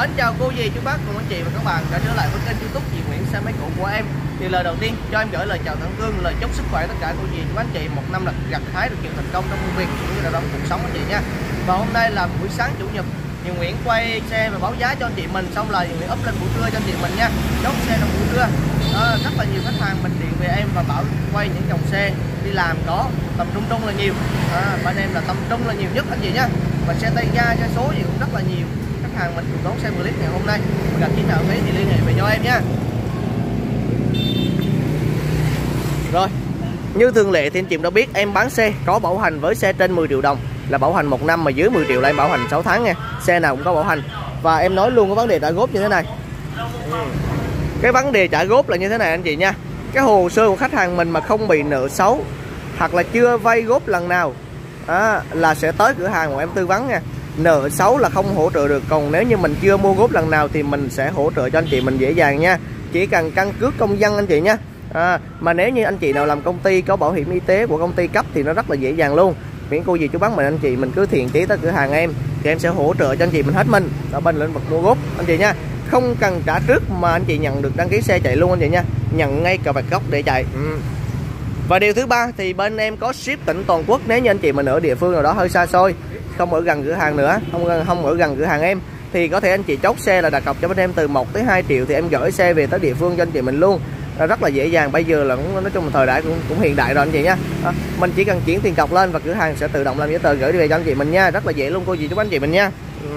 Mến chào cô dì, chú bác cùng anh chị và các bạn đã trở lại với kênh YouTube Chị Nguyễn Xe Máy Cũ của em. Thì lời đầu tiên cho em gửi lời chào tận hương, lời chúc sức khỏe tất cả cô dì, chú anh chị một năm là gặt hái được nhiều thành công trong công việc cũng như là trong cuộc sống anh chị nha. Và hôm nay là buổi sáng chủ nhật, Chị Nguyễn quay xe và báo giá cho anh chị mình, xong là Chị Nguyễn up lên buổi trưa cho anh chị mình nha. Chốt xe trong buổi trưa. Rất là nhiều khách hàng mình điện về em và bảo quay những dòng xe đi làm có tầm trung là nhiều. Bên em là tầm trung là nhiều nhất anh chị nha. Và xe tay ga, xe số gì cũng rất là nhiều. Khách hàng mình cùng đón xem clip ngày hôm nay. Gặp khi nào thấy thì liên hệ về cho em nha. Rồi, như thường lệ thì anh chị đã biết em bán xe có bảo hành với xe trên 10 triệu đồng là bảo hành 1 năm, mà dưới 10 triệu là em bảo hành 6 tháng nha. Xe nào cũng có bảo hành. Và em nói luôn cái vấn đề trả góp như thế này. Cái vấn đề trả góp là như thế này anh chị nha. Cái hồ sơ của khách hàng mình mà không bị nợ xấu hoặc là chưa vay góp lần nào là sẽ tới cửa hàng của em tư vấn nha. Nợ xấu là không hỗ trợ được, còn nếu như mình chưa mua góp lần nào thì mình sẽ hỗ trợ cho anh chị mình dễ dàng nha. Chỉ cần căn cước công dân anh chị nha. Mà nếu như anh chị nào làm công ty có bảo hiểm y tế của công ty cấp thì nó rất là dễ dàng luôn. Miễn cô gì chú bác mình anh chị mình cứ thiện chí tới cửa hàng em thì em sẽ hỗ trợ cho anh chị mình hết mình ở bên lĩnh vực mua góp anh chị nha. Không cần trả trước mà anh chị nhận được đăng ký xe chạy luôn anh chị nha, nhận ngay cà vạt gốc để chạy. Và điều thứ ba thì bên em có ship tỉnh toàn quốc. Nếu như anh chị mình ở địa phương nào đó hơi xa xôi, không ở gần cửa hàng nữa, không ở gần cửa hàng em, thì có thể anh chị chốt xe là đặt cọc cho bên em từ 1 tới 2 triệu thì em gửi xe về tới địa phương cho anh chị mình luôn. Rất là dễ dàng. Bây giờ là nói chung là thời đại cũng hiện đại rồi anh chị nha. Mình chỉ cần chuyển tiền cọc lên và cửa hàng sẽ tự động làm giấy tờ gửi về cho anh chị mình nha. Rất là dễ luôn cô dì chú anh chị mình nha.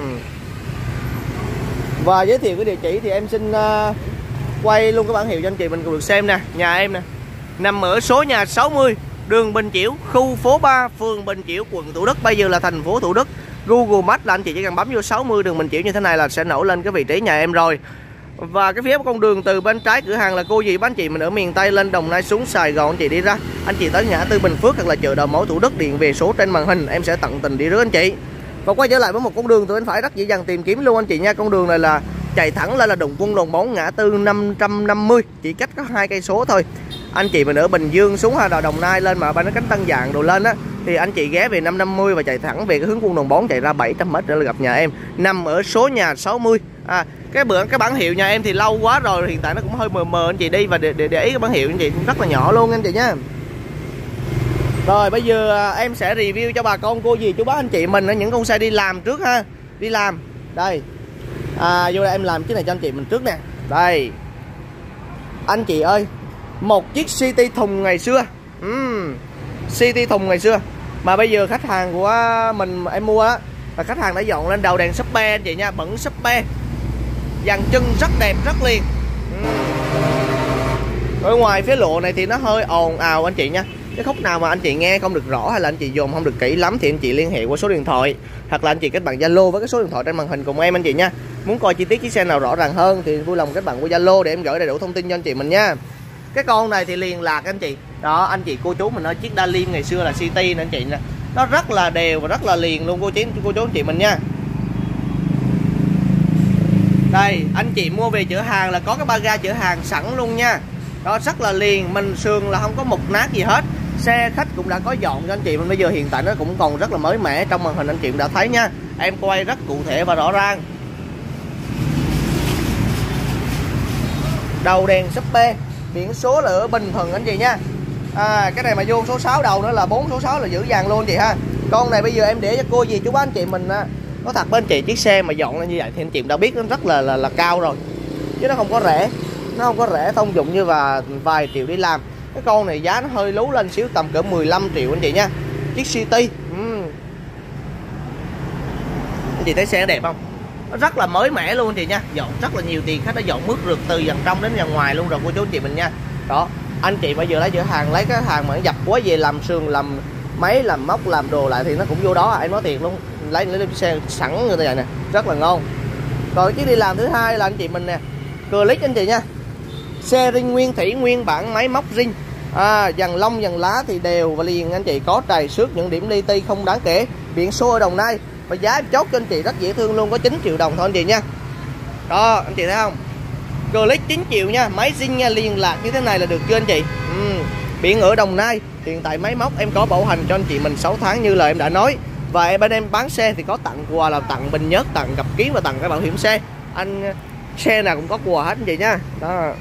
Và giới thiệu cái địa chỉ thì em xin quay luôn cái bản hiệu cho anh chị mình cùng được xem nè. Nhà em nè nằm ở số nhà 60 đường Bình Chiểu, khu phố 3, phường Bình Chiểu, quận Thủ Đức. Bây giờ là thành phố Thủ Đức. Google Maps là anh chị chỉ cần bấm vô 60 đường Bình Chiểu như thế này là sẽ nổi lên cái vị trí nhà em rồi. Và cái phía con đường từ bên trái cửa hàng là cô dì anh chị mình ở miền Tây lên Đồng Nai xuống Sài Gòn anh chị đi ra, anh chị tới ngã tư Bình Phước hoặc là chợ Đầu Mối Thủ Đức điện về số trên màn hình, em sẽ tận tình đi rước anh chị. Và quay trở lại với một con đường từ bên phải rất dễ dàng tìm kiếm luôn anh chị nha. Con đường này là chạy thẳng lên là Đồng Quân Đồn Bóng ngã tư 550, chỉ cách có 2 cây số thôi. Anh chị mình ở Bình Dương xuống hay Đồng Nai lên mà bên nó cánh Tân Dạng đồ lên á thì anh chị ghé về 550 và chạy thẳng về cái hướng Quân Đồn Bóng, chạy ra 700m nữa là gặp nhà em, nằm ở số nhà 60. Cái bản hiệu nhà em thì lâu quá rồi, hiện tại nó cũng hơi mờ mờ anh chị đi và để ý cái bản hiệu anh chị rất là nhỏ luôn anh chị nha. Rồi bây giờ em sẽ review cho bà con cô dì chú bác anh chị mình ở những con xe đi làm trước ha. Đi làm đây, vô đây em làm cái này cho anh chị mình trước nè. Đây anh chị ơi, một chiếc City thùng ngày xưa, City thùng ngày xưa mà bây giờ khách hàng của mình em mua á là khách hàng đã dọn lên đầu đèn súp be anh chị nha, bẩn súp be, dàn chân rất đẹp rất liền. Ở ngoài phía lộ này thì nó hơi ồn ào anh chị nha. Cái khúc nào mà anh chị nghe không được rõ hay là anh chị dồn không được kỹ lắm thì anh chị liên hệ qua số điện thoại hoặc là anh chị kết bạn Zalo với cái số điện thoại trên màn hình cùng em anh chị nha. Muốn coi chi tiết chiếc xe nào rõ ràng hơn thì vui lòng kết bạn qua Zalo để em gửi đầy đủ thông tin cho anh chị mình nha. Cái con này thì liền lạc anh chị. Đó anh chị cô chú mình nói chiếc Dalim ngày xưa là City nè anh chị nè. Nó rất là đều và rất là liền luôn cô chú anh chị mình nha. Đây anh chị mua về chở hàng là có cái ba ga chở hàng sẵn luôn nha. Đó rất là liền, mình sườn là không có mục nát gì hết. Xe khách cũng đã có dọn cho anh chị mình, bây giờ hiện tại nó cũng còn rất là mới mẻ, trong màn hình anh chị cũng đã thấy nha. Em quay rất cụ thể và rõ ràng. Đầu đèn súp be, biển số là ở Bình Thuận anh chị nha. Cái này mà vô số 6 đầu nữa là 4 số 6 là dữ dàng luôn anh chị ha. Con này bây giờ em để cho cô gì chú bác anh chị mình có thật bên chị, chiếc xe mà dọn lên như vậy thì anh chị đã biết nó rất là cao rồi, chứ nó không có rẻ. Nó không có rẻ thông dụng như và vài triệu đi làm. Cái con này giá nó hơi lú lên xíu, tầm cỡ 15 triệu anh chị nha. Chiếc City anh chị thấy xe nó đẹp không? Nó rất là mới mẻ luôn anh chị nha. Dọn rất là nhiều tiền, khách đã dọn mướt rượt từ dàn trong đến dàn ngoài luôn rồi cô chú anh chị mình nha. Đó anh chị bây giờ lấy chở hàng, lấy cái hàng mà nó dập quá về làm sườn, làm máy, làm móc, làm đồ lại thì nó cũng vô đó. Em nói thiệt luôn, lấy xe sẵn như thế này nè, rất là ngon. Rồi chiếc đi làm thứ hai là anh chị mình nè, Click anh chị nha. Xe ring nguyên thủy, nguyên bản máy móc ring, dàn lông dàn lá thì đều và liền anh chị, có trầy xước, những điểm li ti không đáng kể. Biển số ở Đồng Nai và giá em chốt cho anh chị rất dễ thương luôn, có 9 triệu đồng thôi anh chị nha. Đó anh chị thấy không, Click 9 triệu nha, máy zin nha, liền lạc như thế này là được chưa anh chị. Biển ở Đồng Nai, hiện tại máy móc em có bảo hành cho anh chị mình 6 tháng như lời em đã nói. Và bên em bán xe thì có tặng quà là tặng bình nhớt, tặng cặp kiến và tặng cái bảo hiểm xe. Anh xe nào cũng có cùa hết anh chị nha. Đó.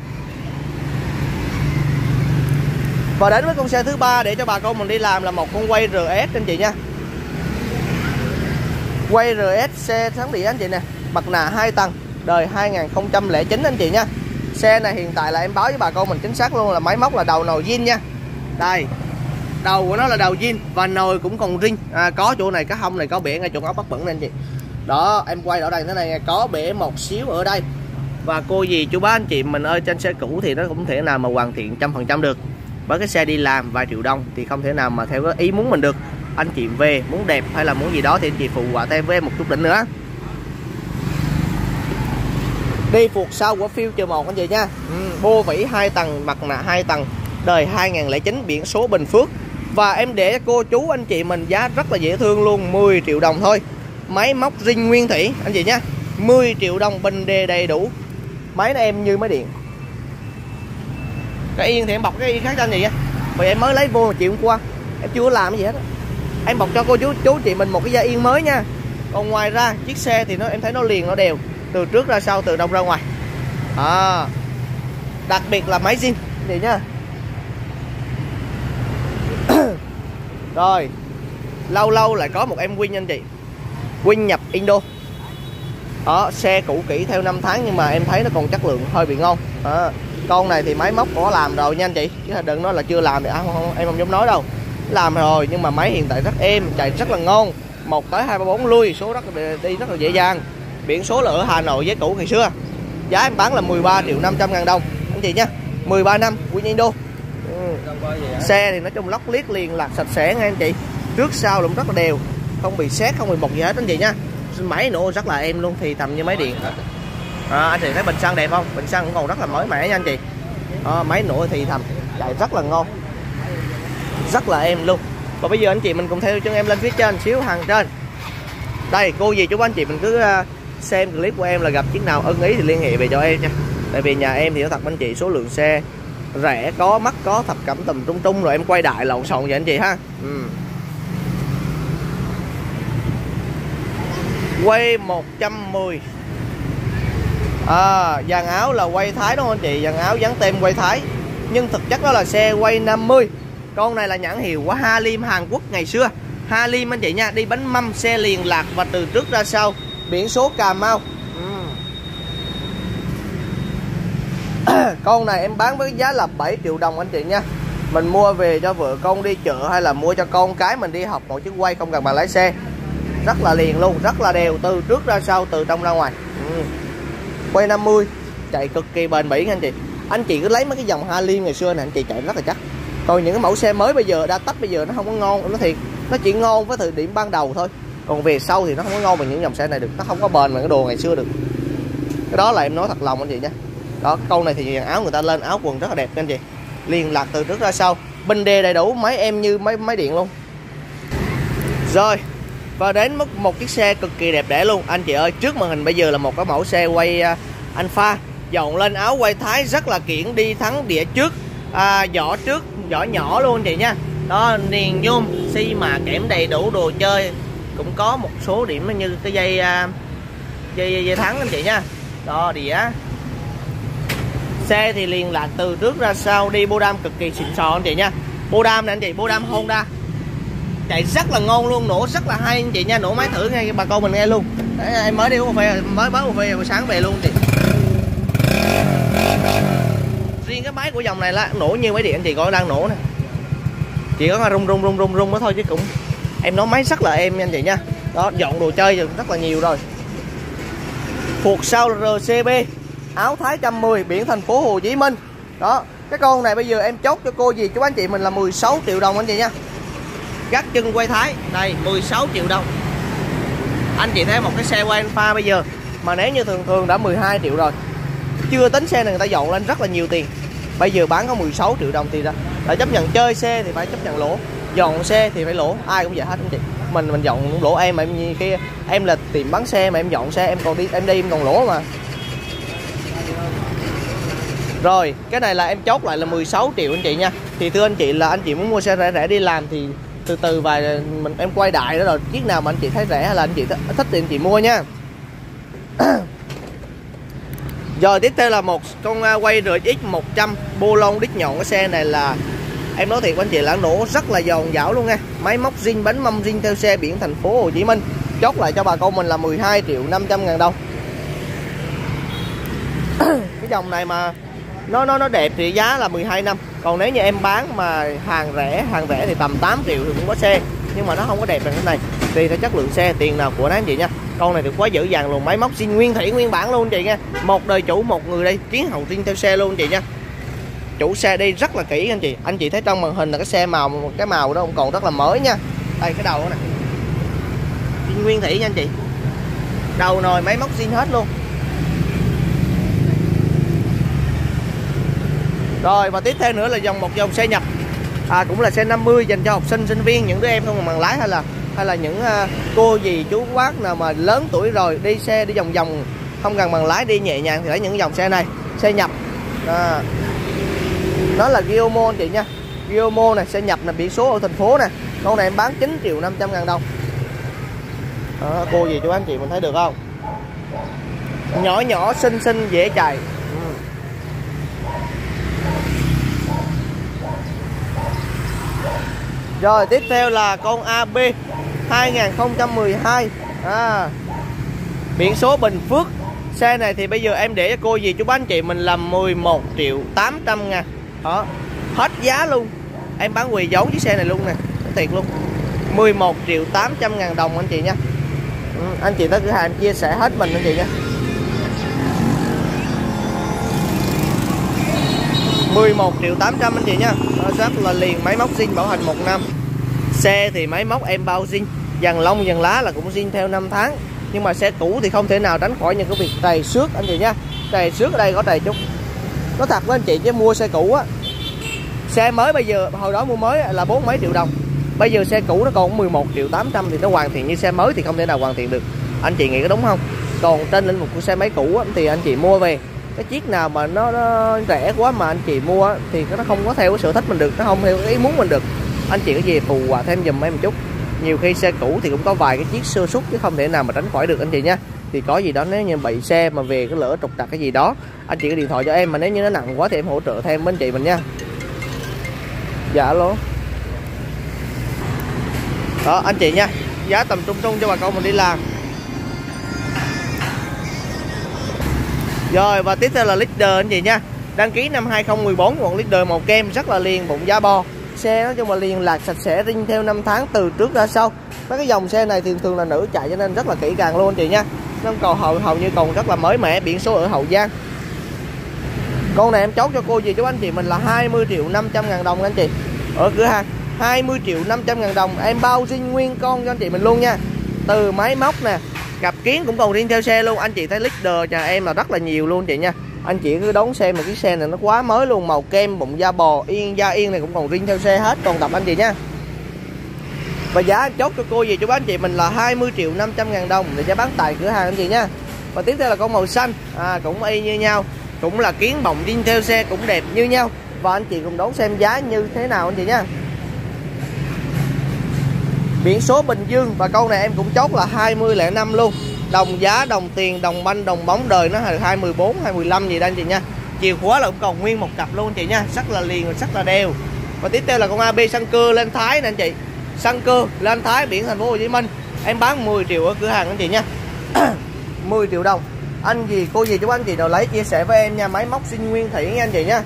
Và đến với con xe thứ ba để cho bà con mình đi làm là một con quay RS anh chị nha. Quay RS xe sáng đĩa anh chị nè, mặt nạ 2 tầng, đời 2009 anh chị nha. Xe này hiện tại là em báo với bà con mình chính xác luôn là máy móc là đầu nồi zin nha. Đây, đầu của nó là đầu zin và nồi cũng còn zin. Có chỗ này cái hông này có bể ngay chỗ ốc bắt bẩn này anh chị. Đó, em quay ở đây thế này có bể một xíu ở đây. Và cô dì chú bác anh chị mình ơi, trên xe cũ thì nó cũng thể nào mà hoàn thiện 100% được. Với cái xe đi làm vài triệu đồng thì không thể nào mà theo cái ý muốn mình được. Anh chị về muốn đẹp hay là muốn gì đó thì anh chị phụ họa thêm với em một chút đỉnh nữa. Đi phuộc sau của Future 1 anh chị nha. Bô vỉ 2 tầng, mặt nạ 2 tầng, đời 2009, biển số Bình Phước. Và em để cô chú anh chị mình giá rất là dễ thương luôn, 10 triệu đồng thôi. Máy móc zin nguyên thủy anh chị nha, 10 triệu đồng bình đề đầy đủ. Máy này em như máy điện. Cái yên thì em bọc cái yên khác cho anh chị nha. Vì em mới lấy vô một triệu hôm qua, em chưa có làm cái gì hết. Em bọc cho cô chú chị mình một cái da yên mới nha. Còn ngoài ra chiếc xe thì em thấy nó liền, nó đều từ trước ra sau, từ trong ra ngoài. Đặc biệt là máy zin vậy nha. Rồi lâu lâu lại có một em Win anh chị, Win nhập Indo. Đó, xe cũ kỹ theo 5 tháng nhưng mà em thấy nó còn chất lượng hơi bị ngon. Con này thì máy móc có làm rồi nha anh chị, chứ đừng nói là chưa làm thì em không dám nói đâu. Làm rồi nhưng mà máy hiện tại rất êm, chạy rất là ngon. 1 tới 2 3 4 lui, số đi rất là dễ dàng. Biển số là ở Hà Nội với cũ ngày xưa. Giá em bán là 13.500.000 đồng anh chị nha. 13 năm Win Indo. Xe thì nói chung lóc liếc liền lạc sạch sẽ nha anh chị. Trước sau cũng rất là đều, không bị sét, không bị bọc gì hết anh chị nha. Máy nữa rất là êm luôn, thì tầm như máy điện. Anh chị thấy bình xăng đẹp không? Bình xăng cũng còn rất là mới mẻ nha anh chị. Máy nổ thì thầm chạy rất là ngon, rất là êm luôn. Và bây giờ anh chị mình cùng theo chân em lên phía trên xíu hàng trên. Đây cô gì chú anh chị mình cứ xem clip của em là gặp chiếc nào ưng ý thì liên hệ về cho em nha. Tại vì nhà em thì nói thật anh chị, số lượng xe rẻ có, mắc có, thập cẩm tùm trung trung rồi em quay đại lộn xộn vậy anh chị ha. Quay 110. Dàn áo là quay Thái đúng không anh chị? Dàn áo dán tem quay Thái, nhưng thực chất đó là xe quay 50. Con này là nhãn hiệu của Halim Hàn Quốc ngày xưa. Halim anh chị nha, đi bánh mâm, xe liền lạc và từ trước ra sau, biển số Cà Mau. Con này em bán với giá là 7 triệu đồng anh chị nha. Mình mua về cho vợ con đi chợ hay là mua cho con cái mình đi học một chiếc quay không cần bằng lái xe. Rất là liền luôn, rất là đều, từ trước ra sau, từ trong ra ngoài. Quay 50 chạy cực kỳ bền bỉ anh chị. Anh chị cứ lấy mấy cái dòng Halim ngày xưa này anh chị chạy rất là chắc. Còn những cái mẫu xe mới bây giờ, đa tách bây giờ nó không có ngon, nó thiệt, nó chỉ ngon với thời điểm ban đầu thôi. Còn về sau thì nó không có ngon bằng những dòng xe này được, nó không có bền bằng cái đồ ngày xưa được. Cái đó là em nói thật lòng anh chị nha. Đó, câu này thì dàn áo người ta lên áo quần rất là đẹp anh chị, liền lạc từ trước ra sau, bình đề đầy đủ, máy em như máy điện luôn. Rồi, và đến một chiếc xe cực kỳ đẹp đẽ luôn anh chị ơi. Trước màn hình bây giờ là một cái mẫu xe quay Alpha, dọn lên áo quay Thái rất là kiển, đi thắng đĩa trước, vỏ trước, vỏ nhỏ luôn anh chị nha. Đó, niền nhôm, xi mà kẽm đầy đủ, đồ chơi cũng có một số điểm như cái dây thắng anh chị nha. Đó, đĩa. Xe thì liền lạc từ trước ra sau, đi bô đam cực kỳ xịn sò anh chị nha. Bô đam này anh chị, bô đam Honda, chạy rất là ngon luôn, nổ rất là hay anh chị nha. Nổ máy thử nghe bà con mình nghe luôn. Đấy, em mới đi uống cà phê, mới uống cà phê buổi sáng về luôn chị. Riêng cái máy của dòng này là nổ như máy điện anh chị coi đang nổ nè, chỉ có rung đó thôi chứ cũng em nói máy rất là êm anh chị nha. Đó, dọn đồ chơi rất là nhiều rồi. Phuộc sau RCB, áo Thái 110, biển thành phố Hồ Chí Minh. Đó, cái con này bây giờ em chốt cho cô dì chú anh chị mình là 16 triệu đồng anh chị nha. Gác chân quay Thái đây 16 triệu đồng. Anh chị thấy một cái xe quay Alpha bây giờ mà nếu như thường đã 12 triệu rồi, chưa tính xe này người ta dọn lên rất là nhiều tiền, bây giờ bán có 16 triệu đồng thì đã chấp nhận chơi xe thì phải chấp nhận lỗ, dọn xe thì phải lỗ, ai cũng vậy hết anh chị. Mình dọn cũng lỗ, em như kia em là tiệm bán xe mà em dọn xe em còn đi em còn lỗ mà. Rồi cái này là em chốt lại là 16 triệu anh chị nha. Thì thưa anh chị là anh chị muốn mua xe rẻ đi làm thì từ từ vài em quay đại đó, rồi chiếc nào mà anh chị thấy rẻ hay là anh chị thích thì anh chị mua nha. Rồi tiếp theo là một con quay RX 100 Bolon đít nhọn. Cái xe này là em nói thiệt với anh chị là nổ rất là giòn giảo luôn nha. Máy móc zin, bánh mâm zin theo xe biển thành phố Hồ Chí Minh. Chốt lại cho bà con mình là 12.500.000 đồng. Cái dòng này mà nó đẹp thì giá là 12 năm. Còn nếu như em bán mà hàng rẻ thì tầm 8 triệu thì cũng có xe. Nhưng mà nó không có đẹp bằng cái này. Tùy theo chất lượng xe, tiền nào của nó anh chị nha. Con này thì quá dữ dàng luôn, máy móc zin nguyên thủy nguyên bản luôn anh chị nha. Một đời chủ, một người đây, kiến hậu zin theo xe luôn anh chị nha. Chủ xe đi rất là kỹ anh chị. Anh chị thấy trong màn hình là cái xe màu, cái màu đó cũng còn rất là mới nha. Đây cái đầu đó nè, zin nguyên thủy nha anh chị. Đầu nồi máy móc zin hết luôn. Rồi và tiếp theo nữa là một dòng xe nhập. Cũng là xe 50 dành cho học sinh, sinh viên, những đứa em không còn bằng lái hay là những cô dì chú bác nào mà lớn tuổi rồi đi xe đi vòng vòng không cần bằng lái, đi nhẹ nhàng thì lấy những dòng xe này, xe nhập. Nó là Giomo anh chị nha. Giomo này, xe nhập là biển số ở thành phố nè. Con này em bán 9.500.000 đồng. Cô dì chú anh chị mình thấy được không? Nhỏ nhỏ xinh xinh dễ chạy. Rồi tiếp theo là con AB 2012 biển số Bình Phước. Xe này thì bây giờ em để cho cô dì chú bác anh chị mình là 11.800.000. Đó, hết giá luôn. Em bán quỳ giấu chiếc xe này luôn nè, thiệt luôn. 11.800.000 đồng anh chị nha. Anh chị tới cửa hàng chia sẻ hết mình anh chị nha. 11.800.000 anh chị nha. Rất là liền, máy móc zin bảo hành 1 năm. Xe thì máy móc em bao zin, dàn lông dàn lá là cũng zin theo 5 tháng. Nhưng mà xe cũ thì không thể nào tránh khỏi những cái việc trầy xước anh chị nha. Trầy xước ở đây có trầy chút. Nói thật với anh chị chứ mua xe cũ á, xe mới bây giờ hồi đó mua mới là 4 mấy triệu đồng. Bây giờ xe cũ nó còn 11.800.000 thì nó hoàn thiện như xe mới thì không thể nào hoàn thiện được. Anh chị nghĩ có đúng không? Còn trên lĩnh vực của xe máy cũ á, thì anh chị mua về cái chiếc nào mà nó rẻ quá mà anh chị mua á, thì nó không có theo cái sở thích mình được, nó không theo cái ý muốn mình được. Anh chị có gì phù hòa thêm giùm em một chút. Nhiều khi xe cũ thì cũng có vài cái chiếc sơ suất chứ không thể nào mà tránh khỏi được anh chị nha. Thì có gì đó nếu như bị xe mà về cái lỡ trục trặc cái gì đó, anh chị có điện thoại cho em, mà nếu như nó nặng quá thì em hỗ trợ thêm bên chị mình nha. Dạ alo. Đó anh chị nha, giá tầm trung trung cho bà con mình đi làm. Rồi và tiếp theo là Leader anh chị nha. Đăng ký năm 2014, một Leader màu kem rất là liền, bụng da bò. Xe nói chung là liền lạc sạch sẽ, ring theo 5 tháng từ trước ra sau. Mấy cái dòng xe này thì thường là nữ chạy cho nên rất là kỹ càng luôn anh chị nha. Nó còn hầu như còn rất là mới mẻ, biển số ở Hậu Giang. Con này em chốt cho cô dì chú anh chị mình là 20.500.000 đồng anh chị. Ở cửa hàng 20.500.000 đồng, em bao zin nguyên con cho anh chị mình luôn nha. Từ máy móc nè, cặp kiến cũng còn riêng theo xe luôn. Anh chị thấy Leader nhà em là rất là nhiều luôn anh chị nha. Anh chị cứ đón xem mà cái xe này nó quá mới luôn, màu kem, bụng da bò, da yên này cũng còn riêng theo xe hết, còn tập anh chị nha. Và giá chốt cho cô dì chú bác anh chị mình là 20.500.000 đồng để giá bán tại cửa hàng anh chị nha. Và tiếp theo là con màu xanh, cũng y như nhau, cũng là kiến bọng riêng theo xe, cũng đẹp như nhau. Và anh chị cùng đón xem giá như thế nào anh chị nha. Biển số Bình Dương, và câu này em cũng chốt là 20.05 luôn. Đồng giá, đồng tiền, đồng banh, đồng bóng đời nó là 214, 215 gì đó anh chị nha. Chìa khóa là cũng còn nguyên một cặp luôn anh chị nha, rất là liền và rất là đều. Và tiếp theo là con AB xăng cưa lên Thái nè anh chị. Xăng cưa lên Thái biển thành phố Hồ Chí Minh. Em bán 10 triệu ở cửa hàng anh chị nha. 10 triệu đồng. Anh gì cô gì chú anh chị nào lấy chia sẻ với em nha, máy móc zin nguyên thủy nha anh chị nha.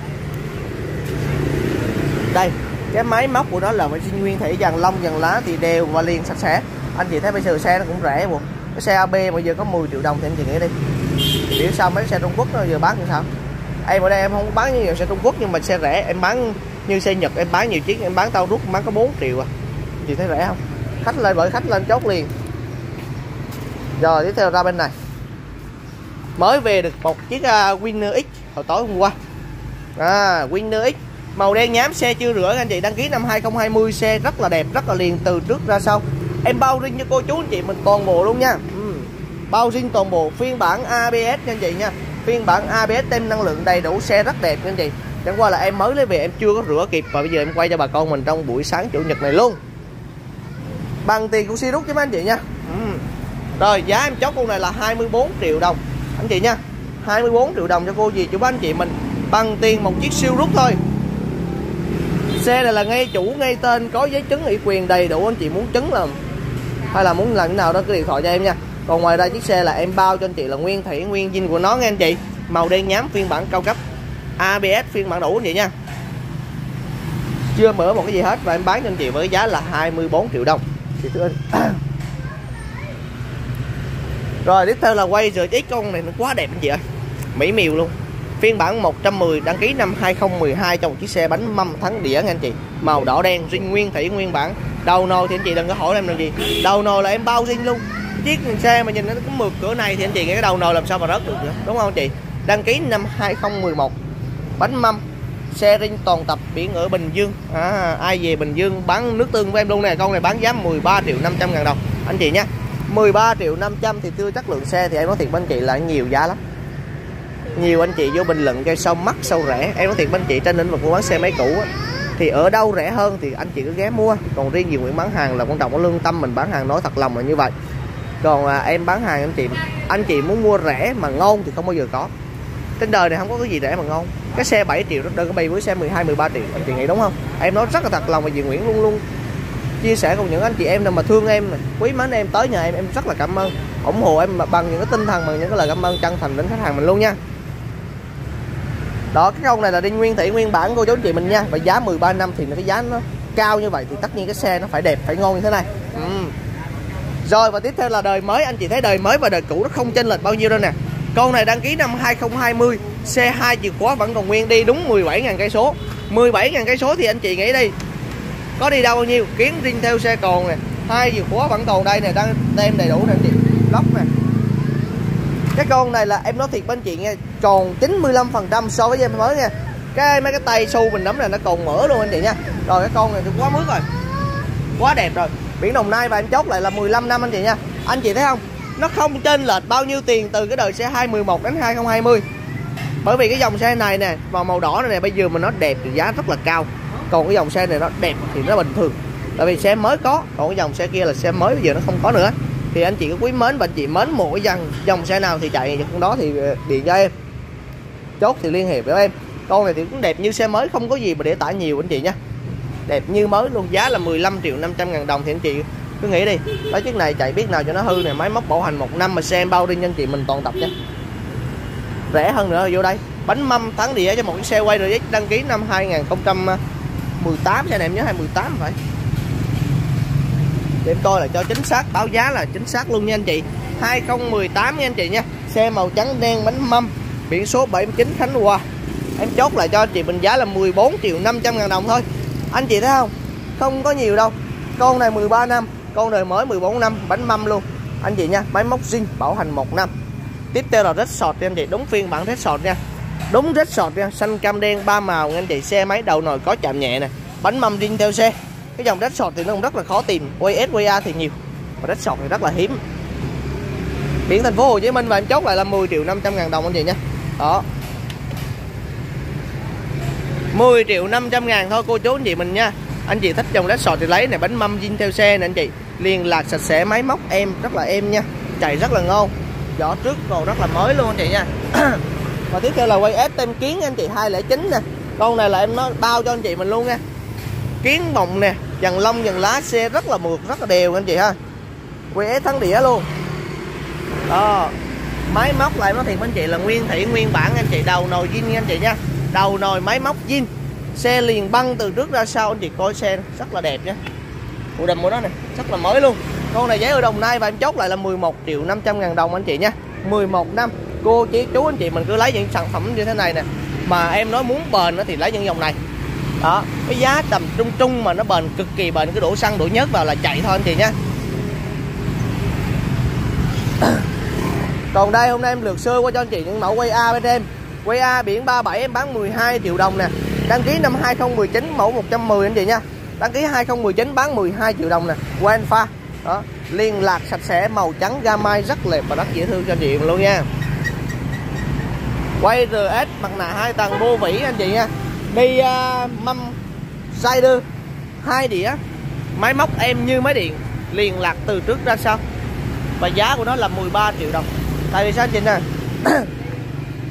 Đây, cái máy móc của nó là phải zin nguyên thủy, dàn lông dàn lá thì đều và liền sạch sẽ. Anh chị thấy bây giờ xe nó cũng rẻ buồn. Cái xe AB bây giờ có 10 triệu đồng thì anh chị nghĩ đi. Biết sao mấy xe Trung Quốc nó giờ bán như sao? Em ở đây em không bán như nhiều xe Trung Quốc, nhưng mà xe rẻ em bán như xe Nhật, em bán nhiều chiếc, em bán tao rút bán có 4 triệu à. Chị thấy rẻ không? Khách lên, bởi khách lên chốt liền. Rồi tiếp theo ra bên này. Mới về được một chiếc Winner X hồi tối hôm qua. Winner X màu đen nhám, xe chưa rửa anh chị, đăng ký năm 2020, xe rất là đẹp, rất là liền từ trước ra sau. Em bao riêng cho cô chú anh chị mình toàn bộ luôn nha. Bao riêng toàn bộ, phiên bản ABS nha anh chị nha. Phiên bản ABS tem năng lượng đầy đủ, xe rất đẹp nha anh chị. Chẳng qua là em mới lấy về em chưa có rửa kịp, và bây giờ em quay cho bà con mình trong buổi sáng chủ nhật này luôn. Bằng tiền của Sirius chứ mấy anh chị nha. Rồi giá em chốt con này là 24 triệu đồng anh chị nha. 24 triệu đồng cho cô dì chú bác anh chị mình bằng tiền một chiếc siêu rút thôi. Xe này là ngay chủ ngay tên, có giấy chứng ủy quyền đầy đủ, anh chị muốn chứng là hay là muốn làm thế nào đó cứ điện thoại cho em nha. Còn ngoài ra chiếc xe là em bao cho anh chị là nguyên thủy nguyên zin của nó nghe anh chị, màu đen nhám phiên bản cao cấp, ABS phiên bản đủ anh chị nha, chưa mở một cái gì hết, và em bán cho anh chị với giá là 24 triệu đồng chị thưa anh. Rồi tiếp theo là quay RX, con này nó quá đẹp anh chị ơi, mỹ miều luôn, phiên bản 110 đăng ký năm 2012 trong một chiếc xe bánh mâm thắng đĩa nha anh chị, màu đỏ đen zin nguyên thủy nguyên bản. Đầu nồi thì anh chị đừng có hỏi em làm gì, đầu nồi là em bao zin luôn. Chiếc xe mà nhìn nó cũng mượt cỡ này thì anh chị nghĩ cái đầu nồi làm sao mà rớt được nữa, đúng không anh chị? Đăng ký năm 2011, bánh mâm, xe rin toàn tập, biển ở Bình Dương. Ai về Bình Dương bán nước tương với em luôn nè. Con này bán giá 13 triệu 500 ngàn đồng anh chị nha. 13 triệu 500 thì chưa chất lượng xe thì em nói thiệt với anh chị là nhiều giá lắm. Nhiều anh chị vô bình luận kêu sâu mắc sâu rẻ, em nói thiệt với anh chị trên lĩnh vực mua bán xe máy cũ á, thì ở đâu rẻ hơn thì anh chị cứ ghé mua. Còn riêng nhiều Nguyễn bán hàng là quan trọng có lương tâm, mình bán hàng nói thật lòng là như vậy. Còn em bán hàng anh chị muốn mua rẻ mà ngon thì không bao giờ có. Trên đời này không có cái gì rẻ mà ngon. Cái xe 7 triệu rất đơn cái bay với xe 12 13 triệu anh chị nghĩ đúng không? Em nói rất là thật lòng, và Duy Nguyễn luôn luôn chia sẻ cùng những anh chị em nào mà thương em, quý mến em, tới nhà em rất là cảm ơn, ủng hộ em bằng những cái tinh thần, bằng những cái lời cảm ơn chân thành đến khách hàng mình luôn nha. Đó, cái con này là đi nguyên thủy nguyên bản cô chú anh chị mình nha, và giá 13 năm thì cái giá nó cao như vậy thì tất nhiên cái xe nó phải đẹp phải ngon như thế này. Rồi và tiếp theo là đời mới, anh chị thấy đời mới và đời cũ nó không chênh lệch bao nhiêu đâu nè. Con này đăng ký năm 2020, xe 2 chìa khóa vẫn còn nguyên, đi đúng 17.000 cây số. 17.000 cây số thì anh chị nghĩ đi, có đi đâu bao nhiêu, kiến riêng theo xe còn nè, 2 chìa khóa vẫn còn đây nè, đang tem đầy đủ nè anh chị, lóc nè. Cái con này là em nói thiệt với anh chị nghe, còn 95% so với em mới nha. Mấy cái tay xu mình nắm này nó còn mở luôn anh chị nha. Rồi cái con này thì quá mướt rồi, quá đẹp rồi. Biển Đồng Nai và em chốt lại là 15 năm anh chị nha. Anh chị thấy không, nó không chênh lệch bao nhiêu tiền từ cái đời xe 2011 đến 2020. Bởi vì cái dòng xe này nè, màu đỏ này nè, bây giờ mà nó đẹp thì giá rất là cao. Còn cái dòng xe này nó đẹp thì nó bình thường, tại vì xe mới có. Còn cái dòng xe kia là xe mới bây giờ nó không có nữa. Thì anh chị có quý mến và anh chị mến mỗi dòng xe nào thì chạy con đó thì điện cho em, chốt thì liên hệ với em. Con này thì cũng đẹp như xe mới, không có gì mà để tải nhiều anh chị nha, đẹp như mới luôn. Giá là 15 triệu 500 ngàn đồng thì anh chị cứ nghĩ đi, đó chiếc này chạy biết nào cho nó hư nè, máy móc bảo hành 1 năm mà xe em bao đi anh chị mình toàn tập nha. Rẻ hơn nữa vô đây, bánh mâm thắng đĩa cho một cái xe quay RX đăng ký năm 2018 xe này em nhớ 2018 phải. Để em coi là cho chính xác, báo giá là chính xác luôn nha anh chị. 2018 nha anh chị nha. Xe màu trắng đen bánh mâm, biển số 79 Khánh Hòa. Em chốt lại cho anh chị mình giá là 14 triệu 500 ngàn đồng thôi. Anh chị thấy không, không có nhiều đâu. Con này 13 năm, con đời mới 14 năm, bánh mâm luôn anh chị nha, máy móc zin bảo hành 1 năm. Tiếp theo là red sọt nha anh chị, đúng phiên bản red sọt nha, đúng red sọt nha, xanh cam đen 3 màu nha anh chị. Xe máy đầu nồi có chạm nhẹ nè, bánh mâm zin theo xe. Cái dòng red sọt thì nó cũng rất là khó tìm, quay S quay A thì nhiều, và red sọt thì rất là hiếm. Biển thành phố Hồ Chí Minh và em chốt lại là 10 triệu 500 ngàn đồng anh chị nha. Đó, 10 triệu 500 ngàn thôi cô chú anh chị mình nha. Anh chị thích dòng red sọt thì lấy này, bánh mâm zin theo xe nè anh chị, liền lạc sạch sẽ, máy móc em rất là êm nha, chạy rất là ngon, vỏ trước còn rất là mới luôn anh chị nha. Và tiếp theo là quay S tem kiến anh chị 209 nè. Con này là em nói bao cho anh chị mình luôn nha, kiến bồng nè, dàn lông dàn lá, xe rất là mượt rất là đều anh chị ha. Quay S thắng đĩa luôn. Đó, máy móc lại nói thiệt với anh chị là nguyên thủy nguyên bản anh chị, đầu nồi zin nha anh chị nha, đầu nồi máy móc zin, xe liền băng từ trước ra sau anh chị coi xe rất là đẹp nha. Bộ đầm của nó này rất là mới luôn. Con này giá ở Đồng Nai và em chốt lại là 11 triệu 500 ngàn đồng anh chị nha. 11 năm cô chú anh chị mình cứ lấy những sản phẩm như thế này nè, mà em nói muốn bền thì lấy những dòng này. Đó, cái giá tầm trung trung mà nó bền, cực kỳ bền, cứ đổ xăng đổ nhớt vào là chạy thôi anh chị nha. Còn đây hôm nay em lược sơ qua cho anh chị những mẫu quay A bên em. Quay A biển 37 em bán 12 triệu đồng nè, đăng ký năm 2019 mẫu 110 anh chị nha, đăng ký 2019 bán 12 triệu đồng nè, quen pha. Đó, liên lạc sạch sẽ, màu trắng ga mai rất đẹp và rất dễ thương cho anh chị luôn nha. Quay RS mặt nạ 2 tầng bô vỉ anh chị nha, đi mâm rider 2 đĩa, máy móc em như máy điện, liên lạc từ trước ra sau, và giá của nó là 13 triệu đồng. Tại vì sao anh chị nè,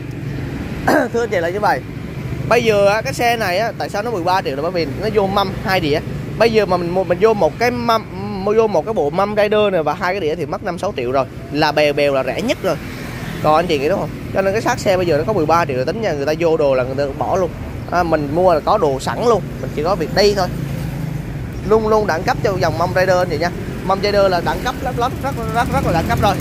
Thưa anh chị là như vậy. Bây giờ cái xe này á, tại sao nó 13 triệu là bởi vì nó vô mâm 2 đĩa. Bây giờ mà mình vô một cái mâm, vô một cái bộ mâm rider này và 2 cái đĩa thì mất 5-6 triệu rồi, là bèo là rẻ nhất rồi. Còn anh chị nghĩ đúng không? Cho nên cái xác xe bây giờ nó có 13 triệu là tính nha, người ta vô đồ là người ta bỏ luôn. Mình mua là có đồ sẵn luôn, mình chỉ có việc đi thôi. Luôn luôn đẳng cấp cho dòng mâm rider anh chị nha. Mâm rider là đẳng cấp lắm, rất là đẳng cấp rồi.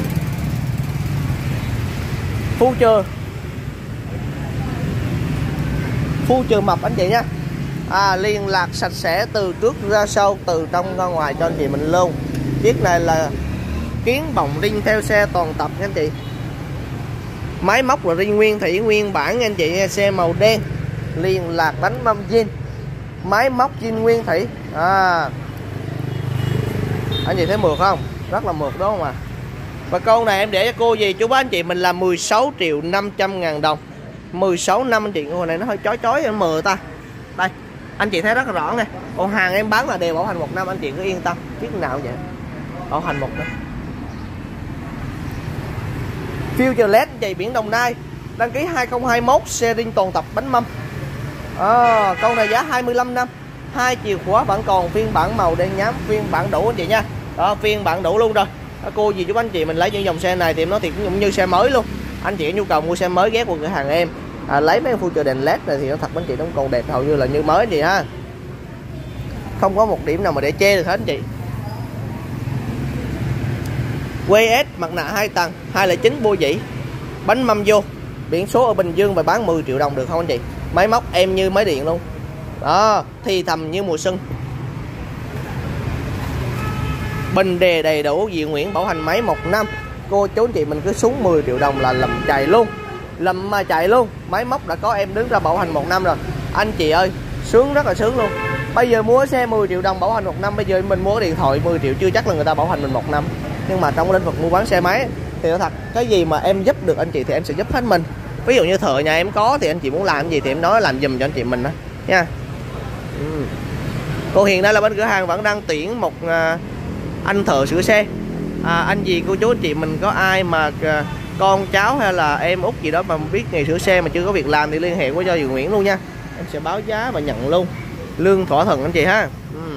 Future mập anh chị nha. Liên lạc sạch sẽ từ trước ra sau, từ trong ra ngoài cho anh chị mình luôn. Chiếc này là kiến bồng ring theo xe toàn tập nha anh chị. Máy móc là ring nguyên thủy nguyên bản nha anh chị. Xe màu đen, liên lạc bánh mâm zin, máy móc zin nguyên thủy. Anh chị thấy mượt không? Rất là mượt đúng không ạ? Và con này em để cho cô gì chú bác anh chị mình là 16.500.000 đồng. 16 năm anh chị. Con này nó hơi chói nó mờ ta. Đây anh chị thấy rất là rõ nè. Còn hàng em bán là đều bảo hành 1 năm, anh chị cứ yên tâm. Chiếc nào vậy bảo hành 1 năm. Future LED anh chị, biển Đồng Nai, đăng ký 2021, xe ring toàn tập bánh mâm. Con này giá 25 năm, 2 chìa khóa vẫn còn, phiên bản màu đen nhám, phiên bản đủ anh chị nha. Đó, phiên bản đủ luôn rồi. Cô gì chú anh chị mình lấy những dòng xe này thì em nói thiệt cũng như xe mới luôn. Anh chị có nhu cầu mua xe mới ghé qua cửa hàng em, lấy mấy Future đèn LED này thì nó thật anh chị, nó còn đẹp hầu như là như mới anh chị ha. Không có một điểm nào mà để chê được hết anh chị. QS mặt nạ 2 tầng 209 bô dĩ, bánh mâm vô, biển số ở Bình Dương và bán 10 triệu đồng được không anh chị? Máy móc em như máy điện luôn. Đó, thì thầm như mùa xuân. Bình đề đầy đủ, Diện Nguyễn bảo hành máy 1 năm. Cô chú anh chị mình cứ xuống 10 triệu đồng là lầm chạy luôn. Lầm mà chạy luôn. Máy móc đã có em đứng ra bảo hành 1 năm rồi. Anh chị ơi, sướng rất là sướng luôn. Bây giờ mua xe 10 triệu đồng bảo hành 1 năm. Bây giờ mình mua cái điện thoại 10 triệu chưa chắc là người ta bảo hành mình 1 năm. Nhưng mà trong lĩnh vực mua bán xe máy thì nói thật, cái gì mà em giúp được anh chị thì em sẽ giúp hết mình. Ví dụ như thợ nhà em có thì anh chị muốn làm cái gì thì em nói làm giùm cho anh chị mình đó nha. Cô hiện nay là bên cửa hàng vẫn đang tuyển một anh thợ sửa xe. Anh gì cô chú anh chị mình có ai mà con cháu hay là em út gì đó mà biết nghề sửa xe mà chưa có việc làm thì liên hệ với cho Dường Nguyễn luôn nha. Em sẽ báo giá và nhận luôn, lương thỏa thuận anh chị ha.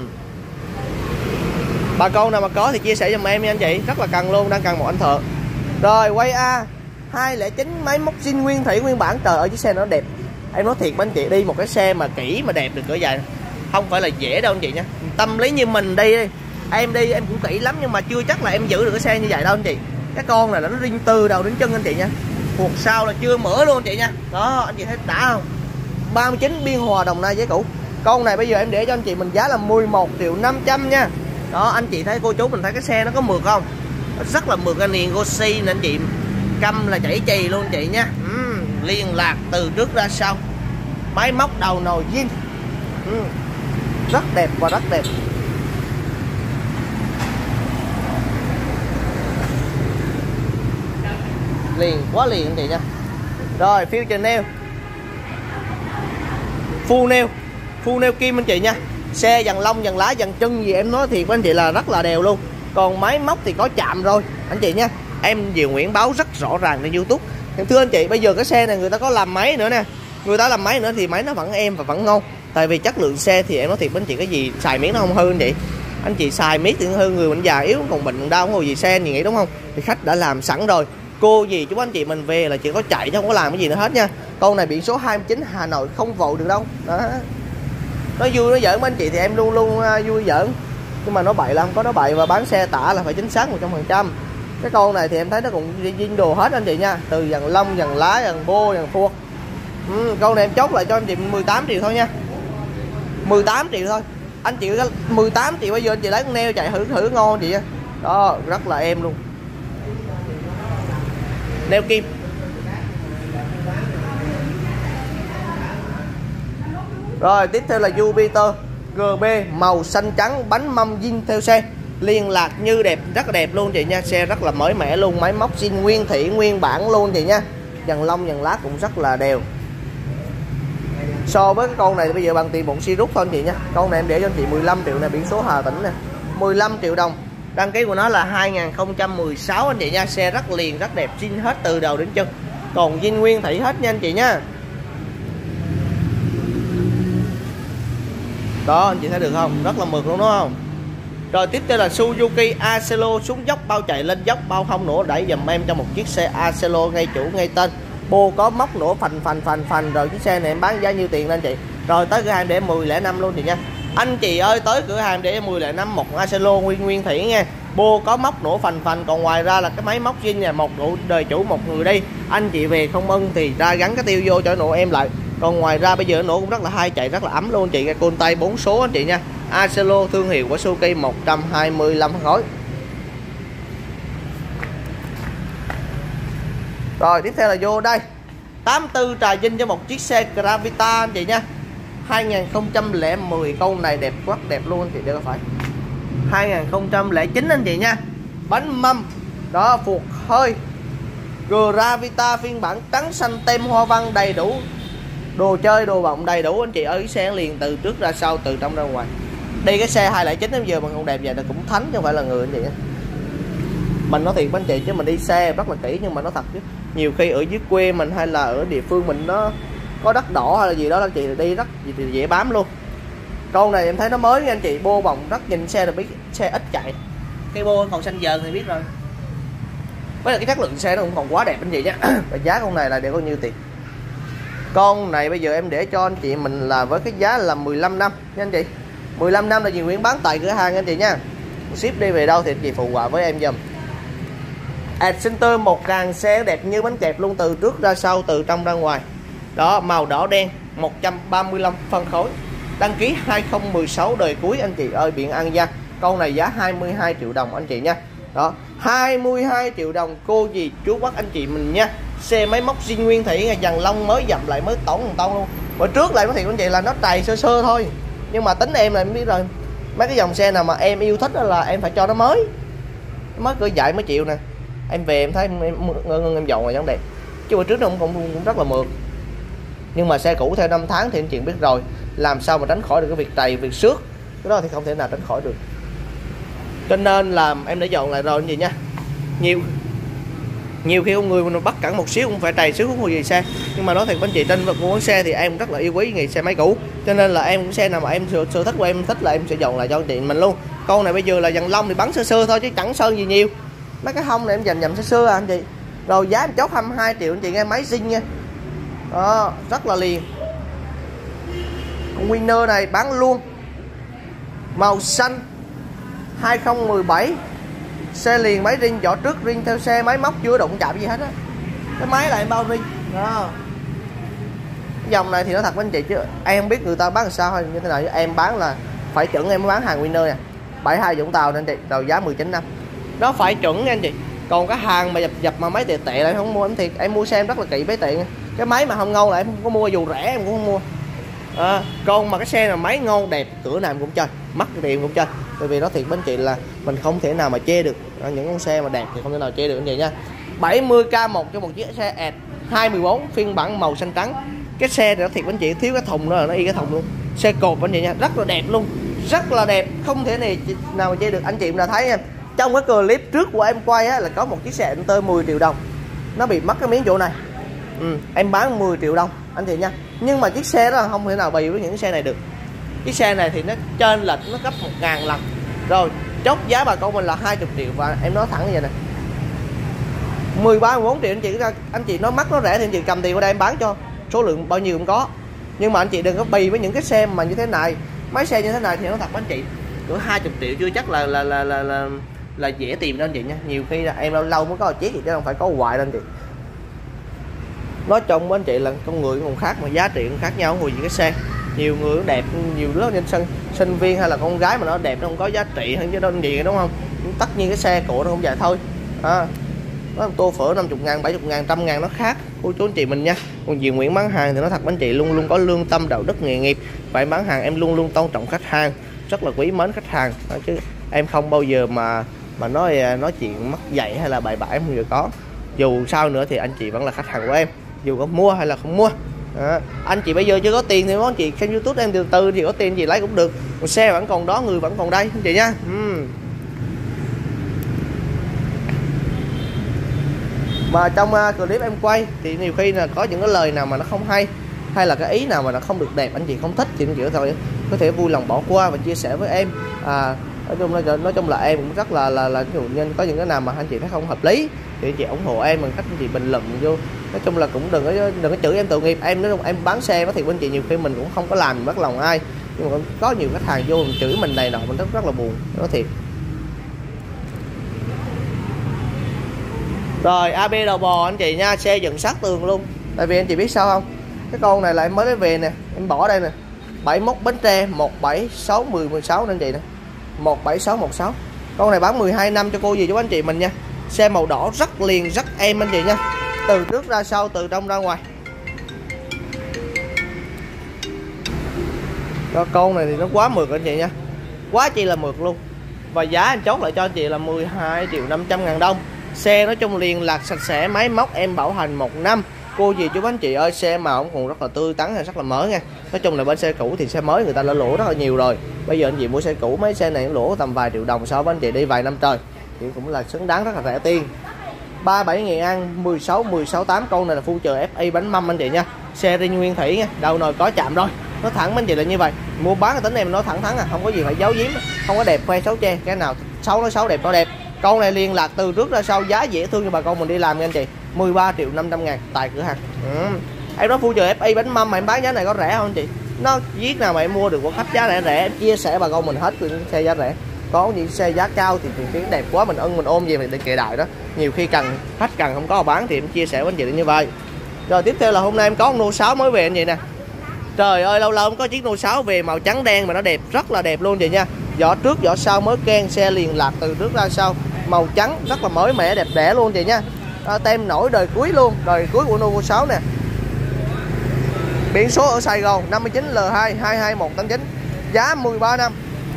Bà con nào mà có thì chia sẻ giùm em nha anh chị, rất là cần luôn, đang cần một anh thợ. Rồi quay A 209 máy móc zin nguyên thủy nguyên bản. Trời ơi chiếc xe nó đẹp. Em nói thiệt với anh chị, đi một cái xe mà kỹ mà đẹp được cỡ vậy không phải là dễ đâu anh chị nha. Tâm lý như mình đi em đi em cũng kỹ lắm nhưng mà chưa chắc là em giữ được cái xe như vậy đâu anh chị. Cái con này là nó ring từ đầu đến chân anh chị nha. Cuộc sau là chưa mở luôn anh chị nha. Đó anh chị thấy đã không? 39 Biên Hòa Đồng Nai giấy cũ. Con này bây giờ em để cho anh chị mình giá là 11.500.000 nha. Đó anh chị thấy cô chú mình thấy cái xe nó có mượt không? Nó rất là mượt anh liền Gosi nè anh chị. Căm là chảy chì luôn anh chị nha. Liên lạc từ trước ra sau. Máy móc đầu nồi zin. Rất đẹp và rất đẹp. Liền quá liền anh chị nha. Rồi Future nail, full nail kim anh chị nha. Xe dàn lông dàn lá dàn chân gì em nói thiệt với anh chị là rất là đều luôn. Còn máy móc thì có chạm rồi anh chị nha. Em Diệu Nguyễn báo rất rõ ràng trên YouTube. Thưa anh chị, bây giờ cái xe này người ta có làm máy nữa nè. Người ta làm máy nữa thì máy nó vẫn êm và vẫn ngon. Tại vì chất lượng xe thì em nói thiệt với anh chị, cái gì xài miếng nó không hư anh chị. Anh chị xài miếng thì hư, người bệnh già yếu còn bệnh đau không có gì xe anh chị nghĩ đúng không? Thì khách đã làm sẵn rồi. Cô gì chú anh chị mình về là chỉ có chạy chứ không có làm cái gì nữa hết nha. Con này biển số 29 Hà Nội không vội được đâu. Đó. Nó vui nó giỡn với anh chị thì em luôn luôn vui giỡn. Nhưng mà nó bậy là không có nó bậy, và bán xe tả là phải chính xác 100%. Cái con này thì em thấy nó cũng zin đồ hết anh chị nha. Từ dàn lông, dàn lá, dàn bô, dàn phuộc. Con này em chốt lại cho anh chị 18 triệu thôi nha. 18 triệu thôi. Anh chị 18 triệu bây giờ anh chị lấy con neo chạy thử ngon anh chị nha. Đó, rất là em luôn. Neo kim. Rồi tiếp theo là Jupiter GB màu xanh trắng, bánh mâm zin theo xe. Liên lạc như đẹp, rất là đẹp luôn chị nha. Xe rất là mới mẻ luôn, máy móc zin nguyên thủy nguyên bản luôn chị nha. Dàn lông dàn lá cũng rất là đều. So với cái con này thì bây giờ bằng tiền bụng si rút thôi anh chị nha. Con này em để cho anh chị 15 triệu nè, biển số Hà Tĩnh nè, 15 triệu đồng. Đăng ký của nó là 2016 anh chị nha. Xe rất liền, rất đẹp, zin hết từ đầu đến chân. Còn zin nguyên thủy hết nha anh chị nha. Đó anh chị thấy được không, rất là mượt luôn đúng không. Rồi tiếp theo là Suzuki Acelo, xuống dốc bao chạy lên dốc bao không nổ, đẩy dùm em cho một chiếc xe Acelo ngay chủ ngay tên, bô có móc nổ phành. Rồi chiếc xe này em bán giá nhiêu tiền anh chị? Rồi tới cửa hàng để 1005 luôn chị nha. Anh chị ơi, tới cửa hàng để 1005 một Acelo nguyên thủy nha, bô có móc nổ phành. Còn ngoài ra là cái máy móc zin nha, một độ đời chủ một người đi, anh chị về không ưng thì ra gắn cái tiêu vô cho nổ em lại. Còn ngoài ra bây giờ nổ cũng rất là hay, chạy rất là ấm luôn anh chị. Cái côn tay 4 số anh chị nha, Acelo thương hiệu của Suzuki, 125 phân khối. Rồi tiếp theo là vô đây 84 trà vinh cho một chiếc xe Gravita anh chị nha, 2010. Con này đẹp quá đẹp luôn anh chị, đây có phải 2009 anh chị nha. Bánh mâm đó, phuộc hơi, Gravita phiên bản trắng xanh tem hoa văn đầy đủ, đồ chơi đồ bọng đầy đủ anh chị ơi. Cái xe liền từ trước ra sau, từ trong ra ngoài. Đi cái xe 209 đến giờ mà còn đẹp vậy là cũng thánh chứ không phải là người anh chị. Mình nói thiệt với anh chị chứ mình đi xe rất là kỹ, nhưng mà nó thật chứ nhiều khi ở dưới quê mình hay là ở địa phương mình nó có đất đỏ hay là gì đó anh chị, đi rất dễ bám luôn. Con này em thấy nó mới nha anh chị, bô bồng rất, nhìn xe là biết xe ít chạy, cái bô còn xanh dờn thì biết rồi. Với lại cái chất lượng xe nó cũng còn quá đẹp anh chị nhé. Và giá con này là để bao nhiêu tiền? Con này bây giờ em để cho anh chị mình là với cái giá là 15 năm nha anh chị. 15 năm là Duy Nguyễn bán tại cửa hàng anh chị nha. Ship đi về đâu thì anh chị phụ họa với em giùm. Center 1000 xe đẹp như bánh kẹp luôn, từ trước ra sau, từ trong ra ngoài. Đó, màu đỏ đen, 135 phân khối. Đăng ký 2016 đời cuối anh chị ơi, biển An Giang. Con này giá 22 triệu đồng anh chị nha. Đó, 22 triệu đồng cô dì chú bác anh chị mình nha. Xe máy móc zin nguyên thủy, dàn lông mới dặm lại mới tổn luôn. Bữa trước lại nói thiệt anh chị là nó trầy sơ thôi, nhưng mà tính em là em biết rồi, mấy cái dòng xe nào mà em yêu thích là em phải cho nó mới cỡ dại mới chịu nè. Em về em thấy em dọn rồi vấn đề, chứ bữa trước nó cũng rất là mượt. Nhưng mà xe cũ theo năm tháng thì anh chị biết rồi, làm sao mà tránh khỏi được cái việc trầy, việc xước, cái đó thì không thể nào tránh khỏi được. Cho nên là em đã dọn lại rồi anh chị nha. Nhiều khi con người mình bắt cẩn một xíu cũng phải trầy xíu không có gì xe. Nhưng mà nói thật với anh chị, trên vật mua xe thì em rất là yêu quý nghề xe máy cũ, cho nên là em cũng xe nào mà em sở thích của em thích là em sẽ dọn lại cho anh chị mình luôn. Con này bây giờ là dàn lông thì bắn sơ thôi chứ chẳng sơn gì nhiều. Mấy cái hông này em dành sơ anh chị. Rồi giá em chốt 22 triệu anh chị nghe, máy zin nha. Đó, rất là liền. Con Winner này bán luôn, màu xanh, 2017, xe liền, máy rin, vỏ trước rin theo xe, máy móc chưa đụng chạm gì hết á, cái máy là em bao rin. Đó, cái dòng này thì nói thật với anh chị chứ em không biết người ta bán làm sao hay như thế nào, em bán là phải chuẩn, em mới bán hàng Winner nè, 72 Vũng Tàu nên chị. Đầu giá 19 năm, nó phải chuẩn nha anh chị. Còn cái hàng mà dập mà máy tệ lại không mua em thiệt, em mua xe em rất là kỹ mấy tiện. Cái máy mà không ngon là em không có mua, dù rẻ em cũng không mua. Còn mà cái xe là máy ngon đẹp, cửa nào em cũng chơi, mắc tiền cũng chơi. Bởi vì nói thiệt với anh chị là mình không thể nào mà chê được, những con xe mà đẹp thì không thể nào chê được anh chị nha. 70k1 cho một chiếc xe ẹt 214 phiên bản màu xanh trắng. Cái xe này nói thiệt với anh chị, thiếu cái thùng đó là nó y cái thùng luôn. Xe cột anh chị nha, rất là đẹp luôn, rất là đẹp, không thể nào mà chê được. Anh chị cũng đã thấy nha, trong cái clip trước của em quay á, là có một chiếc xe Enter 10 triệu đồng, nó bị mất cái miếng chỗ này. Em bán 10 triệu đồng anh chị nha. Nhưng mà chiếc xe đó không thể nào bì với những xe này được. Chiếc xe này thì nó trên lệch, nó gấp 1000 lần. Rồi chốt giá bà con mình là 20 triệu. Và em nói thẳng như vậy nè, 13-14 triệu anh chị. Anh chị nói mắc nó rẻ thì anh chị cầm tiền qua đây em bán cho, số lượng bao nhiêu cũng có. Nhưng mà anh chị đừng có bì với những cái xe mà như thế này. Mấy xe như thế này thì nói thật với anh chị, cỡ 20 triệu chưa chắc là dễ tìm đâu anh chị nha. Nhiều khi là em lâu lâu mới có chiếc gì chứ không phải có hoài đâu anh chị. Nói chung với anh chị là con người còn khác mà giá trị cũng khác nhau. Ngồi gì cái xe, nhiều người nó đẹp, nhiều đứa trên sinh viên hay là con gái mà nó đẹp nó không có giá trị hơn chứ đâu anh chị, đúng không? Tất nhiên cái xe cổ nó không dài thôi. Nó tô phở 50 ngàn, 70 ngàn, 100 ngàn nó khác cô chú anh chị mình nha. Còn Duy Nguyễn bán hàng thì nó thật với anh chị luôn có lương tâm đạo đức nghề nghiệp. Vậy bán hàng em luôn tôn trọng khách hàng, rất là quý mến khách hàng đó, chứ em không bao giờ mà nói chuyện mất dạy hay là bài bãi, không giờ có. Dù sao nữa thì anh chị vẫn là khách hàng của em, dù có mua hay là không mua. Anh chị bây giờ chưa có tiền thì anh chị xem YouTube em từ từ thì có tiền gì lấy cũng được. Còn xe vẫn còn đó, người vẫn còn đây anh chị nha. Và trong clip em quay thì nhiều khi là có những cái lời nào mà nó không hay hay là cái ý nào mà nó không được đẹp anh chị không thích thì anh chị có thể vui lòng bỏ qua và chia sẻ với em. Nói chung là em cũng rất là ví dụ như có những cái nào mà anh chị thấy không hợp lý thì anh chị ủng hộ em bằng cách anh chị bình luận vô. Nói chung là cũng đừng có chửi em tội nghiệp em. Nói chung em bán xe có thì anh chị nhiều khi mình cũng không có làm mất lòng ai, nhưng mà có nhiều khách hàng vô mình chửi mình này nọ mình rất là buồn, nói thiệt. Rồi AB đầu bò anh chị nha, xe dựng sát tường luôn. Tại vì anh chị biết sao không, cái con này là em mới lấy về nè, em bỏ đây nè, 71 Bến Tre 1761016 nên chị nè, 17616. Con này bán 12 năm cho cô gì chú anh chị mình nha. Xe màu đỏ rất liền rất êm anh chị nha, từ trước ra sau, từ trong ra ngoài. Con này thì nó quá mượt anh chị nha, quá chi là mượt luôn. Và giá anh chốt lại cho anh chị là 12.500.000 đồng. Xe nói chung liền lạc sạch sẽ, máy móc em bảo hành 1 năm. Cô gì chú anh chị ơi, xe màu cũng còn rất là tươi tắn, rất là mới nha. Nói chung là bên xe cũ thì xe mới người ta đã lỗ rất là nhiều rồi. Bây giờ anh chị mua xe cũ, mấy xe này cũng lỗ tầm vài triệu đồng so với anh chị đi vài năm trời, thì cũng là xứng đáng, rất là rẻ tiền. 37 Nghệ An 16168. Con này là Future FI bánh mâm anh chị nha, xe riêng nguyên thủy nha, đầu nồi có chạm rồi. Nó thẳng anh chị là như vậy, mua bán cái tính em nó thẳng thắn à, không có gì phải giấu giếm, không có đẹp khoe xấu che, cái nào xấu nó xấu, đẹp nó đẹp. Con này liên lạc từ trước ra sau, giá dễ thương cho bà con mình đi làm nha anh chị, 13.500.000 tại cửa hàng. Em nói Future FI bánh mâm mà em bán giá này có rẻ không anh chị? Nó viết nào mà em mua được của khách giá rẻ rẻ, em chia sẻ bà con mình hết những xe giá rẻ. Có những xe giá cao thì tiền đẹp quá mình ưng mình ôm về mình để kệ đại đó, nhiều khi cần khách cần không có bán thì em chia sẻ với anh chị như vậy. Rồi tiếp theo là hôm nay em có con Nô 6 mới về anh chị nè. Trời ơi lâu lâu em có chiếc Nô 6 về màu trắng đen mà nó đẹp, rất là đẹp luôn chị nha. Vỏ trước vỏ sau mới ken, xe liền lạc từ trước ra sau, màu trắng rất là mới mẻ đẹp đẽ luôn chị nha. Tem nổi đời cuối luôn, đời cuối của Nô 6 nè. Biển số ở Sài Gòn 59L2 22189, giá 13 năm,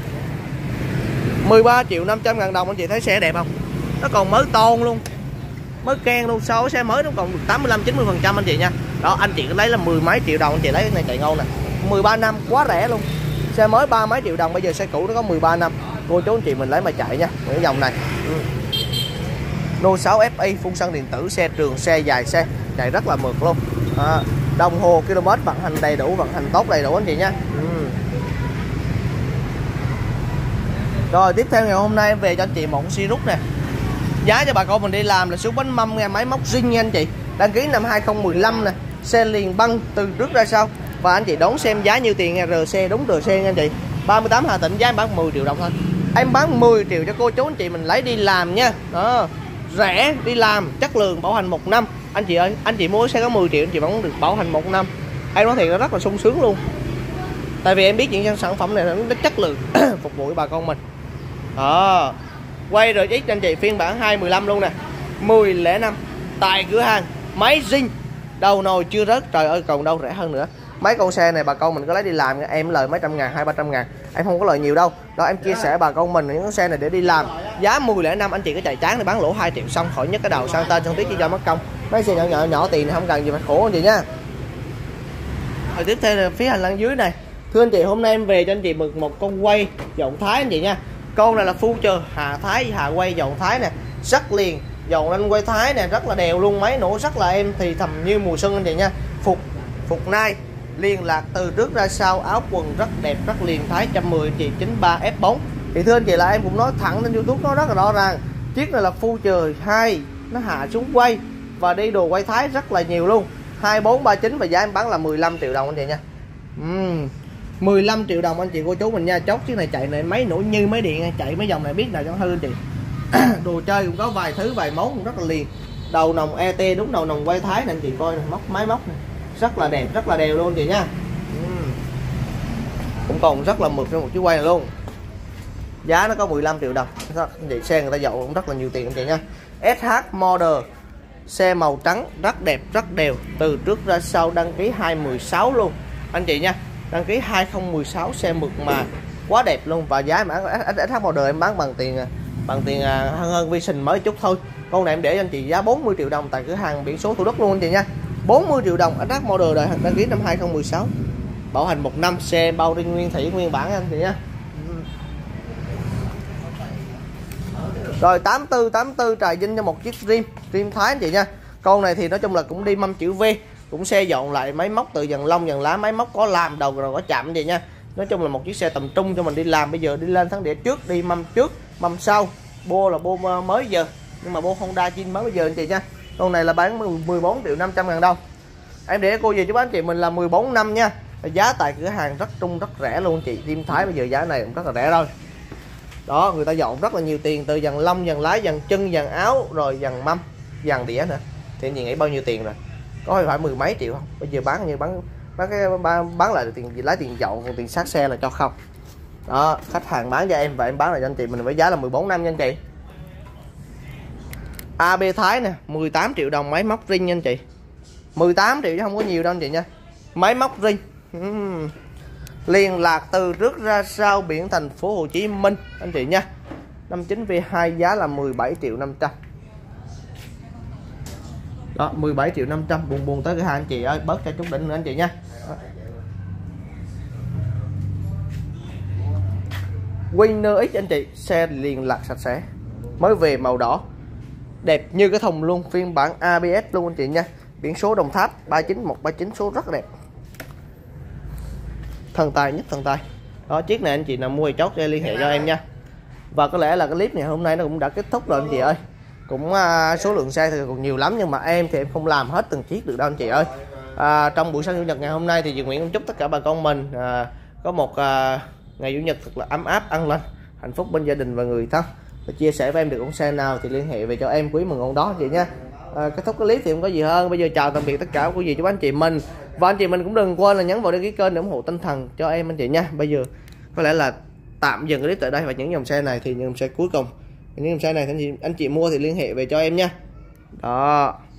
13.500.000 đồng anh chị thấy xe đẹp không? Nó còn mới tôn luôn, mới ken luôn, so với xe mới nó còn 85-90% anh chị nha. Đó anh chị lấy là 10 mấy triệu đồng anh chị lấy cái này chạy ngon nè, 13 năm quá rẻ luôn. Xe mới 3 mấy triệu đồng, bây giờ xe cũ nó có 13 năm. Cô chú anh chị mình lấy mà chạy nha, cái dòng này. Nô 6 FI phun xăng điện tử, xe trường, xe dài, xe chạy rất là mượt luôn. Đồng hồ km vận hành đầy đủ, vận hành tốt đầy đủ anh chị nha. Rồi tiếp theo ngày hôm nay em về cho anh chị một Sirius nè. Giá cho bà con mình đi làm là số bánh mâm nha, máy móc zin nha anh chị. Đăng ký năm 2015 nè, xe liền băng từ trước ra sau. Và anh chị đón xem giá nhiêu tiền nha, RC đúng RC nha anh chị. 38 Hà Tĩnh, giá em bán 10 triệu đồng thôi. Em bán 10 triệu cho cô chú anh chị mình lấy đi làm nha. Đó, rẻ đi làm, chất lượng, bảo hành 1 năm. Anh chị ơi, anh chị mua xe có 10 triệu anh chị vẫn được bảo hành 1 năm. Em nói thiệt nó rất là sung sướng luôn. Tại vì em biết những sản phẩm này nó chất lượng phục vụ bà con mình. Quay RX anh chị phiên bản 215 luôn nè, 1005 tại cửa hàng, máy zin, đầu nồi chưa rớt, trời ơi còn đâu rẻ hơn nữa. Mấy con xe này bà con mình có lấy đi làm em lời mấy trăm ngàn, 200-300 ngàn, em không có lời nhiều đâu. Đó em chia sẻ bà con mình những con xe này để đi làm, giá 1005 anh chị có chạy tráng để bán lỗ 2 triệu xong khỏi nhất cái đầu sang tên xong tí chỉ cho mất công. Mấy xe nhỏ tiền không cần gì phải khổ anh chị nha. Rồi tiếp theo là phía hành lang dưới này. Thưa anh chị, hôm nay em về cho anh chị một con quay dòng Thái anh chị nha. Con này là Future Hạ quay dòng Thái nè, rất liền, dòng anh quay Thái nè, rất là đều luôn, máy nổ rất là êm thì thầm như mùa xuân anh chị nha. Phục nai liên lạc từ trước ra sau, áo quần rất đẹp, rất liền Thái, 110 anh chị, 93 F4. Thì thưa anh chị là em cũng nói thẳng lên YouTube nó rất là rõ ràng, chiếc này là Future 2, nó hạ xuống quay và đi đồ quay Thái rất là nhiều luôn, 2439 và giá em bán là 15 triệu đồng anh chị nha. 15 triệu đồng anh chị cô chú mình nha. Chốt chiếc này chạy này máy nổ như máy điện, chạy mấy dòng này biết nào chẳng hư anh chị. Đồ chơi cũng có vài thứ vài món cũng rất là liền. Đầu nòng ET đúng đầu nòng quay Thái nè anh chị coi này, máy móc này rất là đẹp, rất là đều luôn anh chị nha. Cũng còn rất là mượt trong một chiếc quay này luôn. Giá nó có 15 triệu đồng. Anh chị xe người ta dậu cũng rất là nhiều tiền anh chị nha. SH Model, xe màu trắng rất đẹp, rất đều, từ trước ra sau, đăng ký 2016 luôn anh chị nha. Đăng ký 2016, xe mượt mà quá đẹp luôn. Và giá em bán SH Model em bán bằng tiền hơn Vision mới chút thôi. Con này em để cho anh chị giá 40 triệu đồng tại cửa hàng biển số Thủ Đức luôn anh chị nha. 40 triệu đồng SH Model đời đăng ký năm 2016, bảo hành 1 năm, xe bao riêng nguyên thủy nguyên bản anh chị nha. Rồi 84 trà vinh cho một chiếc Rim Thái anh chị nha. Con này thì nói chung là cũng đi mâm chữ V, cũng xe dọn lại máy móc từ dàn lông dàn lá, máy móc có làm đầu rồi có chạm vậy nha. Nói chung là một chiếc xe tầm trung cho mình đi làm. Bây giờ đi lên thắng đĩa trước, đi mâm trước mâm sau, bô là bô mới giờ, nhưng mà bô Honda zin mới bây giờ anh chị nha. Con này là bán 14.500.000 đồng. Em để cô gì chú bác anh chị mình là 14 năm nha. Giá tại cửa hàng rất trung rất rẻ luôn anh chị. Tim Thái bây giờ giá này cũng rất là rẻ rồi. Đó, người ta dọn rất là nhiều tiền, từ dàn lông, dàn lái, dàn chân, dàn áo, rồi dàn mâm, dàn đĩa nữa. Thì anh chị nghĩ bao nhiêu tiền rồi? Có phải mười mấy triệu không? Bây giờ bán như bán lại được tiền gì, lấy tiền dọn, còn tiền sát xe là cho không. Đó, khách hàng bán cho em và em bán lại cho anh chị mình với giá là 14 năm nha anh chị. AB Thái nè, 18 triệu đồng máy móc ring nha anh chị. 18 triệu chứ không có nhiều đâu anh chị nha. Máy móc ring. Liên lạc từ trước ra sau biển thành phố Hồ Chí Minh anh chị nha. 59 V2 giá là 17.500.000. Đó, 17.500.000. Buồn tới cửa hàng anh chị ơi, bớt cho chút đỉnh nữa anh chị nha. Winner X anh chị, xe liền lạc sạch sẽ, mới về màu đỏ, đẹp như cái thùng luôn, phiên bản ABS luôn anh chị nha. Biển số Đồng Tháp 39139, số rất đẹp, thần tài nhất thần tài. Đó, chiếc này anh chị nào mua thì chốt để liên hệ cho em nha. Và có lẽ là cái clip này hôm nay nó cũng đã kết thúc rồi anh chị ơi. Cũng số lượng xe thì còn nhiều lắm, nhưng mà em thì em không làm hết từng chiếc được đâu anh chị ơi. Trong buổi sáng chủ nhật ngày hôm nay thì Duy Nguyễn cũng chúc tất cả bà con mình có một ngày chủ nhật thật là ấm áp, an lành, hạnh phúc bên gia đình và người thân. Và chia sẻ với em được con xe nào thì liên hệ về cho em, quý mừng con đó anh chị nha. Kết thúc cái clip thì không có gì hơn. Bây giờ chào tạm biệt tất cả quý vị chú anh chị mình, và anh chị mình cũng đừng quên là nhấn vào đăng ký kênh để ủng hộ tinh thần cho em anh chị nha. Bây giờ có lẽ là tạm dừng clip tại đây, và những dòng xe này thì những dòng xe cuối cùng, những dòng xe này thì anh chị mua thì liên hệ về cho em nha. Đó.